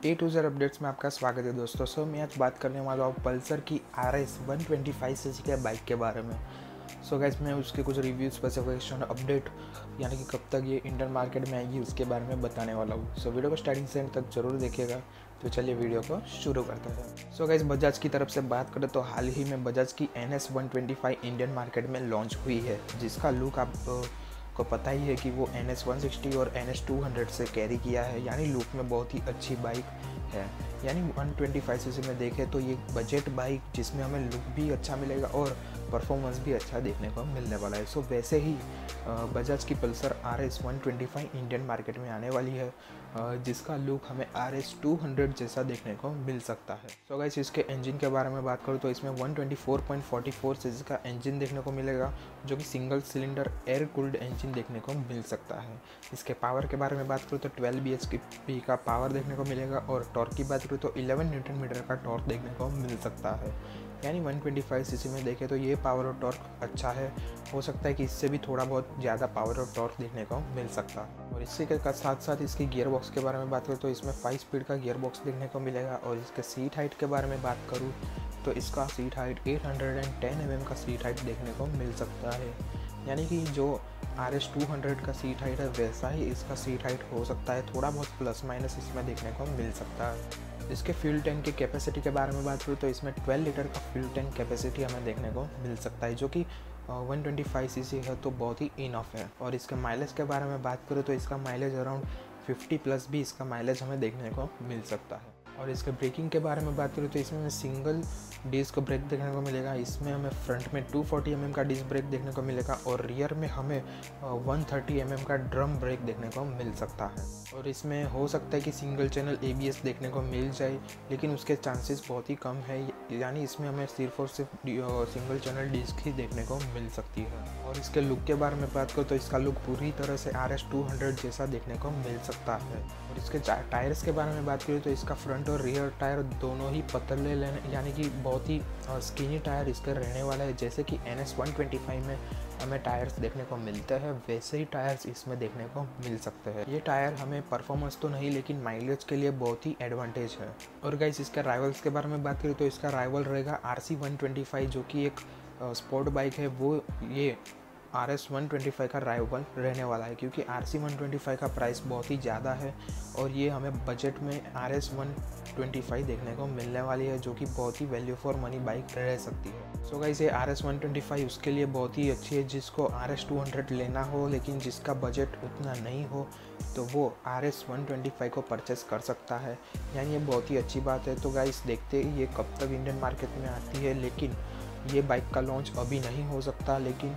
A to Z updates में आपका स्वागत है दोस्तों। मैं आज बात करने वाला हूँ पल्सर की RS 125 सीसी के बाइक के बारे में। गाइस, मैं उसके कुछ रिव्यू, स्पेसिफिकेशन, अपडेट यानी कि कब तक ये इंडियन मार्केट में आएगी उसके बारे में बताने वाला हूँ। वीडियो को स्टार्टिंग से एंड तक जरूर देखिएगा। तो चलिए वीडियो को शुरू करते हैं। गाइस, बजाज की तरफ से बात करें तो हाल ही में बजाज की NS 125 इंडियन मार्केट में लॉन्च हुई है, जिसका लुक आप को पता ही है कि वो NS 160 और NS 200 से कैरी किया है। यानी लुक में बहुत ही अच्छी बाइक है। यानी 125 सीसी में देखें तो ये बजट बाइक जिसमें हमें लुक भी अच्छा मिलेगा और परफॉर्मेंस भी अच्छा देखने को मिलने वाला है। वैसे ही बजाज की पल्सर RS 125 इंडियन मार्केट में आने वाली है, जिसका लुक हमें RS 200 जैसा देखने को मिल सकता है। गाइस, इसके इंजन के बारे में बात करूँ तो इसमें 124.44 सीसी का इंजन देखने को मिलेगा, जो कि single cylinder air cooled engine देखने को मिल सकता है। इसके पावर के बारे में बात करूँ तो 12 bhp का पावर देखने को मिलेगा और टॉर्क की बात करूँ तो 11 न्यूटन मीटर का टॉर्क देखने को मिल सकता है। यानी 125 सीसी में देखें तो ये पावर और टॉर्क अच्छा है। हो सकता है कि इससे भी थोड़ा बहुत ज़्यादा पावर और टॉर्क देखने को मिल सकता है। और इसी के साथ साथ इसकी गियर बॉक्स के बारे में बात करें तो इसमें 5 स्पीड का गियर बॉक्स देखने को मिलेगा। और इसके सीट हाइट के बारे में बात करूँ तो इसका सीट हाइट 810 mm का सीट हाइट देखने को मिल सकता है। यानी कि जो RS 200 का सीट हाइट है वैसा ही इसका सीट हाइट हो सकता है, थोड़ा बहुत प्लस माइनस इसमें देखने को मिल सकता है। इसके फ्यूल टैंक की कैपेसिटी के बारे में बात करूँ तो इसमें 12 लीटर का फ्यूल टैंक कैपेसिटी हमें देखने को मिल सकता है, जो कि 125 सीसी है तो बहुत ही इनफ है। और इसके माइलेज के बारे में बात करूँ तो इसका माइलेज अराउंड 50 प्लस भी इसका माइलेज हमें देखने को मिल सकता है। और इसके ब्रेकिंग के बारे में बात करूँ तो इसमें सिंगल डिस्क ब्रेक देखने को मिलेगा। इसमें हमें फ्रंट में 240 mm का डिस्क ब्रेक देखने को मिलेगा और रियर में हमें 130 mm का ड्रम ब्रेक देखने को मिल सकता है। और इसमें हो सकता है कि सिंगल चैनल ABS देखने को मिल जाए, लेकिन उसके चांसेस बहुत ही कम है। यानी इसमें हमें सिर्फ और सिर्फ सिंगल चैनल डिस्क ही देखने को मिल सकती है। और इसके लुक के बारे में बात करूँ तो इसका लुक पूरी तरह से RS 200 जैसा देखने को मिल सकता है। और इसके टायर्स के बारे में बात करें तो इसका फ्रंट और रियर टायर दोनों ही पतले यानी कि बहुत ही स्किनी टायर इसके रहने वाला है। जैसे कि NS 125 में हमें टायर्स देखने को मिलते हैं, वैसे ही टायर्स इसमें देखने को मिल सकते हैं। ये टायर हमें परफॉर्मेंस तो नहीं लेकिन माइलेज के लिए बहुत ही एडवांटेज है। और गाइस, इसके राइवल्स के बारे में बात करें तो इसका राइवल रहेगा RC 125, जो कि एक स्पोर्ट बाइक है। वो ये RS 125 का राइवल रहने वाला है, क्योंकि RC 125 का प्राइस बहुत ही ज़्यादा है और ये हमें बजट में RS 125 देखने को मिलने वाली है, जो कि बहुत ही वैल्यू फॉर मनी बाइक रह सकती है। गाइस, ये RS 125 उसके लिए बहुत ही अच्छी है जिसको RS 200 लेना हो, लेकिन जिसका बजट उतना नहीं हो तो वो RS 125 को परचेस कर सकता है। यानी ये बहुत ही अच्छी बात है। तो गाइस, देखते ही ये कब तक इंडियन मार्केट में आती है, लेकिन ये बाइक का लॉन्च अभी नहीं हो सकता, लेकिन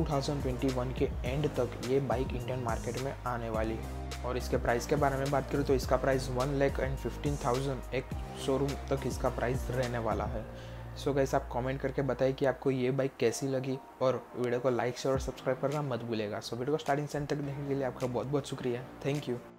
2021 के एंड तक ये बाइक इंडियन मार्केट में आने वाली है। और इसके प्राइस के बारे में बात करूँ तो इसका प्राइस 1,15,000 एक शोरूम तक इसका प्राइस रहने वाला है। गाइस, आप कमेंट करके बताइए कि आपको ये बाइक कैसी लगी और वीडियो को लाइक शेयर और सब्सक्राइब करना मत भूलिएगा। वीडियो को स्टार्टिंग से एंड तक देखने के लिए आपका बहुत बहुत शुक्रिया। Thank you.